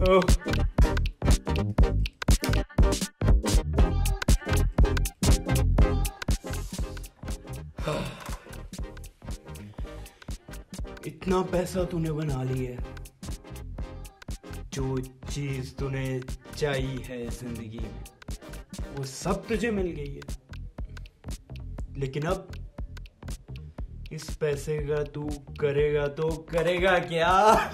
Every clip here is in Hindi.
ओह, इतना पैसा तूने बना लिया है, जो चीज तूने चाहिए है जिंदगी में वो सब तुझे मिल गई है, लेकिन अब इस पैसे का तू करेगा तो करेगा क्या?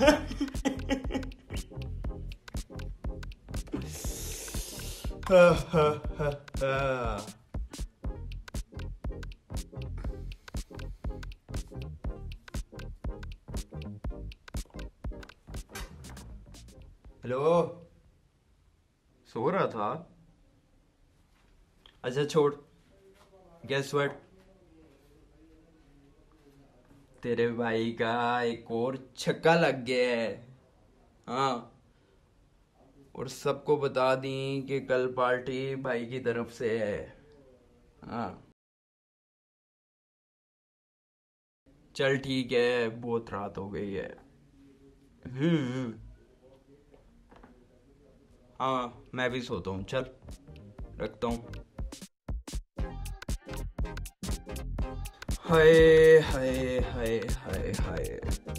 हेलो, सो रहा था? अच्छा छोड़, गेस व्हाट, तेरे भाई का एक और छक्का लग गया है। हाँ, और सबको बता दी कि कल पार्टी भाई की तरफ से है। हाँ चल ठीक है, बहुत रात हो गई है। हम्म। हाँ मैं भी सोता हूँ, चल रखता हूँ। Hi hi hi hi hi.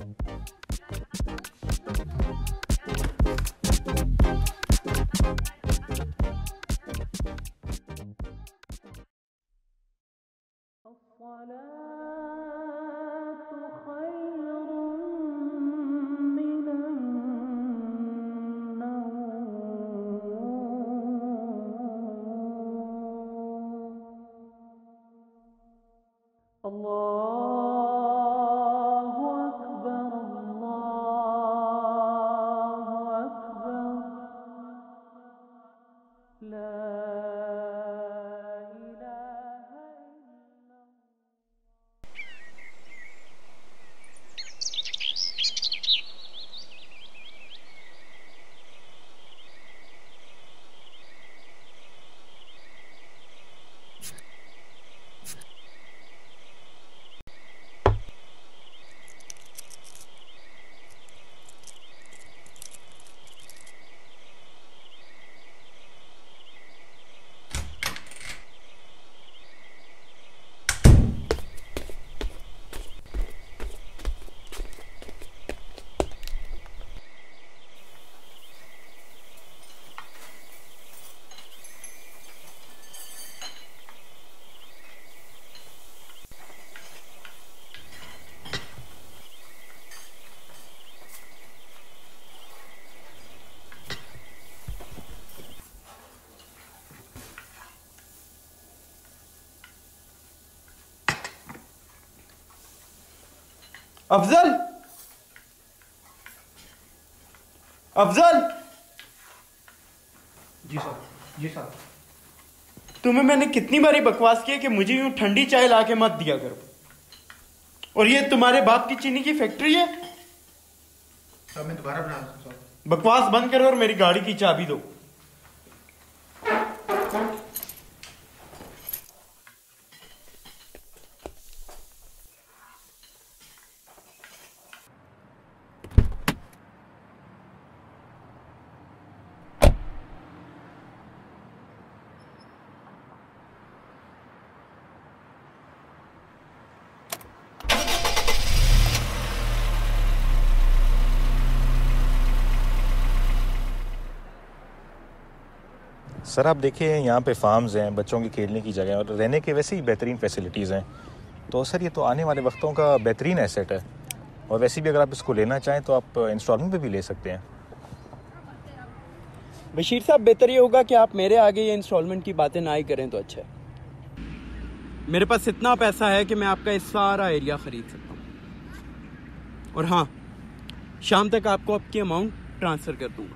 Afzal, Afzal. जी सर, जी सर। तुम्हें मैंने कितनी बारी बकवास किया कि मुझे यूं ठंडी चाय लाके मत दिया करो, और ये तुम्हारे बाप की चीनी की फैक्ट्री है? सर मैं दोबारा बना दूं सर। बकवास बंद करो और मेरी गाड़ी की चाबी दो। सर आप देखिए, यहाँ पे फार्म्स हैं, बच्चों के खेलने की जगह और रहने के वैसे ही बेहतरीन फैसिलिटीज़ हैं। तो सर ये तो आने वाले वक्तों का बेहतरीन एसेट है, और वैसे भी अगर आप इसको लेना चाहें तो आप इंस्टॉलमेंट पे भी ले सकते हैं। बशीर साहब, बेहतर ये होगा कि आप मेरे आगे ये इंस्टॉलमेंट की बातें ना ही करें तो अच्छा है। मेरे पास इतना पैसा है कि मैं आपका इस सारा एरिया खरीद सकता हूँ, और हाँ, शाम तक आपको आपकी अमाउंट ट्रांसफ़र कर दूंगा।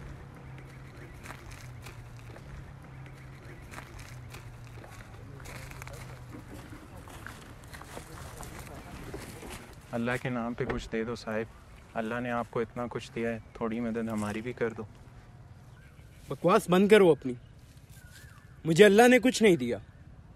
अल्लाह के नाम पे कुछ दे दो साहिब, अल्लाह ने आपको इतना कुछ दिया है, थोड़ी मदद हमारी भी कर दो। बकवास बंद करो अपनी। मुझे अल्लाह ने कुछ नहीं दिया।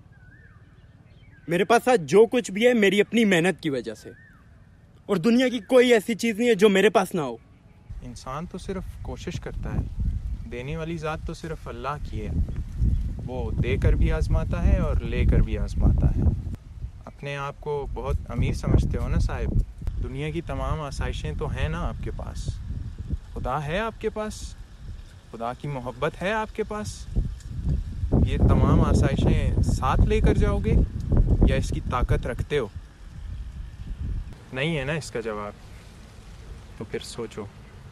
मेरे पास आज जो कुछ भी है मेरी अपनी मेहनत की वजह से, और दुनिया की कोई ऐसी चीज नहीं है जो मेरे पास ना हो। इंसान तो सिर्फ कोशिश करता है, देने वाली ज़ात तो सिर्फ अल्लाह की है। वो देकर भी आजमाता है और लेकर भी आजमाता है। अपने आप को बहुत अमीर समझते हो ना साहिब? दुनिया की तमाम आसाइशें तो हैं ना आपके पास। खुदा है आपके पास, खुदा की मोहब्बत है आपके पास। ये तमाम आसाइशें साथ लेकर जाओगे या इसकी ताकत रखते हो? नहीं है ना इसका जवाब, तो फिर सोचो।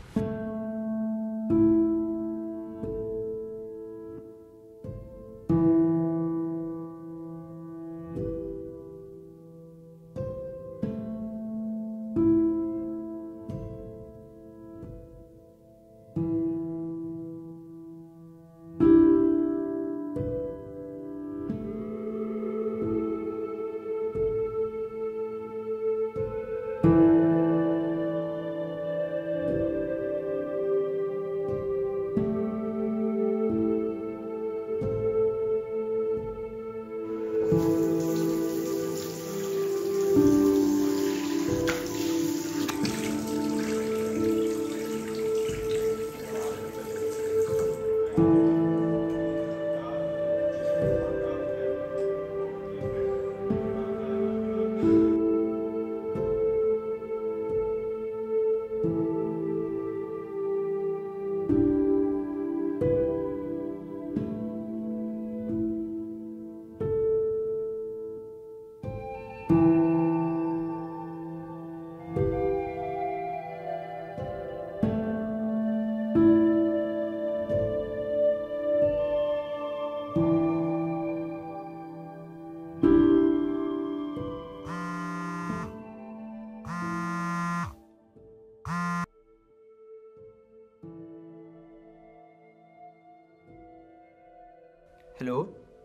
हेलो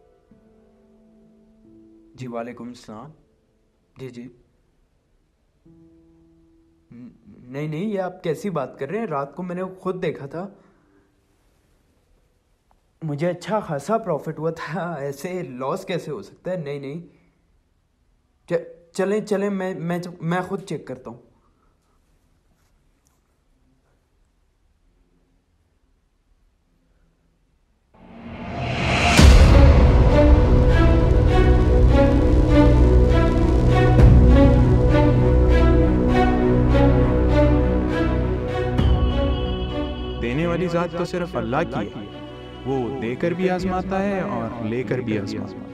जी, वालेकुम सलाम। जी जी। नहीं नहीं, ये आप कैसी बात कर रहे हैं? रात को मैंने खुद देखा था, मुझे अच्छा खासा प्रॉफिट हुआ था, ऐसे लॉस कैसे हो सकता है? नहीं नहीं, चलें चलें, मैं खुद चेक करता हूँ। देने वाली ज़ात तो सिर्फ अल्लाह की है। वो देकर भी आजमाता है और लेकर भी आजमाता है।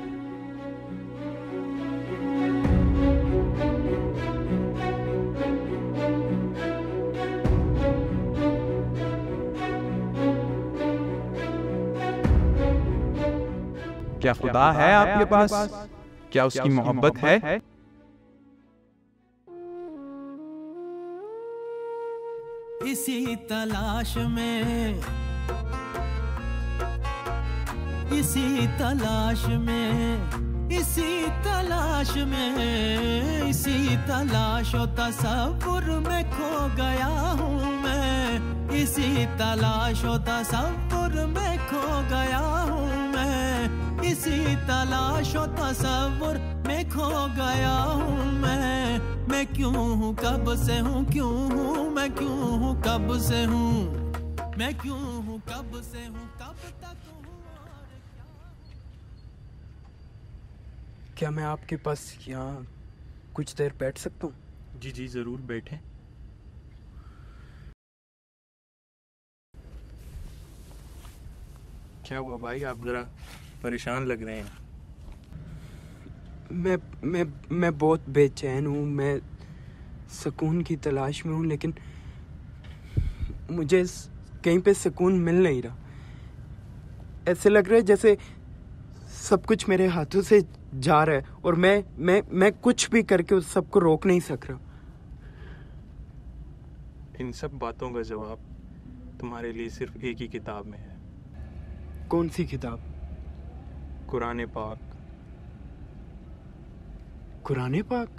क्या खुदा है आपके पास? क्या उसकी मोहब्बत है? इसी तलाश में, इसी तलाश में, इसी तलाश में, इसी तलाश और तसव्वुर में खो गया हूँ मैं। इसी तलाश और तसव्वुर में खो गया हूँ मैं। इसी तलाश और तसव्वुर में खो गया हूँ मैं क्यों हूँ, कब से हूँ, क्यों हूँ मैं, क्यों हूँ, कब से हूँ मैं, क्यों हूँ, कब से हूँ, कब तक हूँ और क्या मैं आपके पास यहाँ कुछ देर बैठ सकता हूँ? जी जी, ज़रूर बैठें। क्या हुआ भाई, आप ज़रा परेशान लग रहे हैं। मैं बहुत बेचैन हूँ, मैं सुकून की तलाश में हूँ, लेकिन मुझे कहीं पे सुकून मिल नहीं रहा। ऐसे लग रहा है जैसे सब कुछ मेरे हाथों से जा रहा है और मैं कुछ भी करके उस सब को रोक नहीं सक रहा। इन सब बातों का जवाब तुम्हारे लिए सिर्फ एक ही किताब में है। कौन सी किताब? कुरान पाक। कुरान पाक?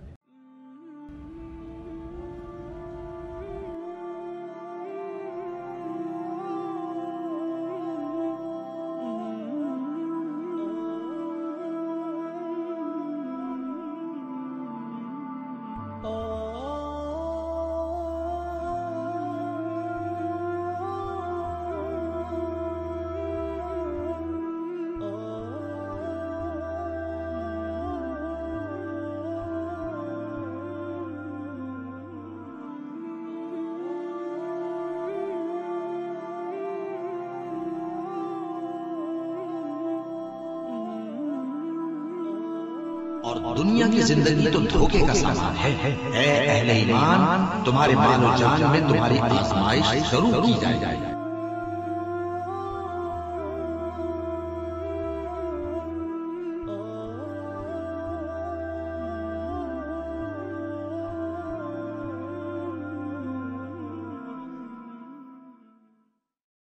दुनिया की जिंदगी तो धोखे का सामान है। ऐ अहले ईमान, तुम्हारे मालो जान में तुम्हारी आजमाइश जरूर की जाएगी।